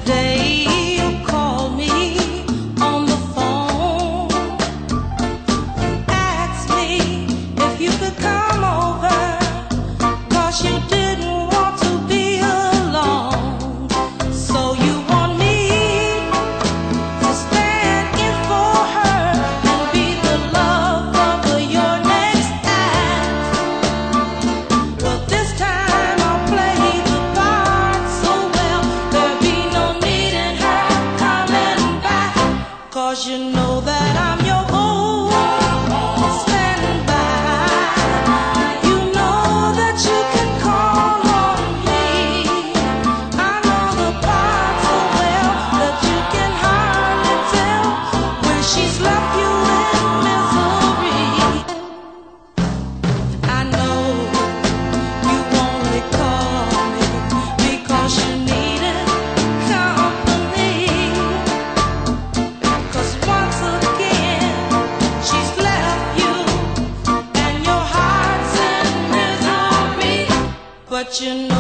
Today you called me on the phone, asked me if you could come over, 'cause you didn't want to be alone. So you want me to stand in for her and be the love of your next act. But this time I'll play the part so well, there'll be no need in her coming back. 'Cause you know that I'm your own standby. You know that you can call on me. I know the part so well that you can hardly tell when she's left you in misery. I know you only call me because you needed company. 'Cause once again she's left you and your heart's in misery. But you